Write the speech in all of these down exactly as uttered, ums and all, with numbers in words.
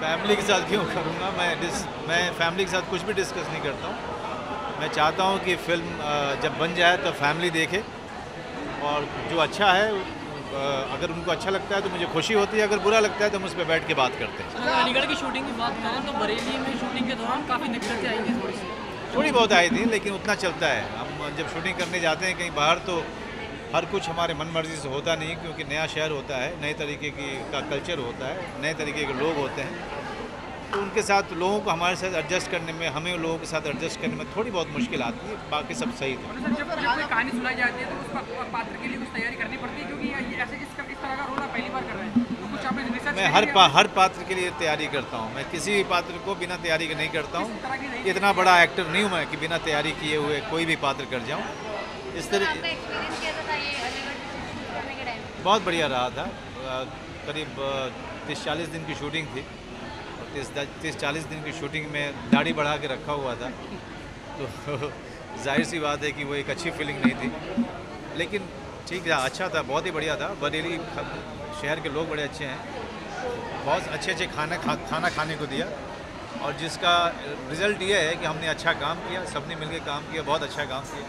Family के साथ क्यों करूँगा मैं डिस मैं फैमिली के साथ कुछ भी डिस्कस नहीं करता हूँ। मैं चाहता हूँ कि फ़िल्म जब बन जाए तो फैमिली देखे और जो अच्छा है अगर उनको अच्छा लगता है तो मुझे खुशी होती है, अगर बुरा लगता है तो हम उस पर बैठ के बात करते हैं। अगर अलीगढ़ की शूटिंग की बात करें तो बरेली में शूटिंग के दौरान काफ़ी दिक्कतें आई थी, थोड़ी सी थोड़ी बहुत आई थी, लेकिन उतना चलता है। हम जब शूटिंग करने जाते हैं कहीं बाहर तो हर कुछ हमारे मन मर्जी से होता नहीं, क्योंकि नया शहर होता है, नए तरीके की का कल्चर होता है, नए तरीके के लोग होते हैं, तो उनके साथ लोगों को हमारे साथ एडजस्ट करने में, हमें लोगों के साथ एडजस्ट करने में थोड़ी बहुत मुश्किल आती है, बाकी सब सही था। जब जब कोई कहानी सुनाई जाती है तो उस पात्र के लिए कुछ तैयारी करनी पड़ती है, क्योंकि ये ऐसे इस तरह का रोल आप पहली बार कर रहे हैं, तो कुछ आपने रिसर्च? मैं हर पा, हर पात्र के लिए तैयारी करता हूँ। मैं किसी भी पात्र को बिना तैयारी के नहीं करता हूँ। इतना बड़ा एक्टर नहीं हूँ मैं कि बिना तैयारी किए हुए कोई भी पात्र कर जाऊँ। इस तरह बहुत बढ़िया रहा था। करीब तीस चालीस दिन की शूटिंग थी। तीस तीस चालीस दिन की शूटिंग में दाढ़ी बढ़ा के रखा हुआ था, तो जाहिर सी बात है कि वो एक अच्छी फीलिंग नहीं थी, लेकिन ठीक था, अच्छा था, बहुत ही बढ़िया था। बरेली शहर के लोग बड़े अच्छे हैं, बहुत अच्छे अच्छे खाना खा, खाना खाने को दिया, और जिसका रिज़ल्ट ये है कि हमने अच्छा काम किया, सबने मिलकर काम किया, बहुत अच्छा काम किया।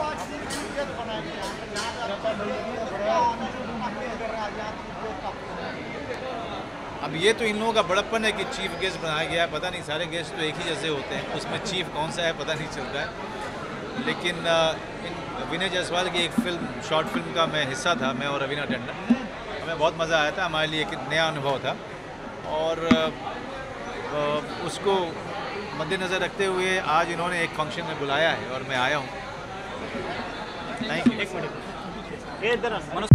अब ये तो इन लोगों का बड़प्पन है कि चीफ गेस्ट बनाया गया है, पता नहीं सारे गेस्ट तो एक ही जैसे होते हैं, उसमें चीफ कौन सा है पता नहीं चलता है। लेकिन इन विनय जायसवाल की एक फिल्म, शॉर्ट फिल्म का मैं हिस्सा था, मैं और रवीना टंडन। हमें बहुत मज़ा आया था, हमारे लिए एक नया अनुभव था, और उसको मद्देनज़र रखते हुए आज इन्होंने एक फंक्शन में बुलाया है और मैं आया हूँ। Thank you. एक मिनट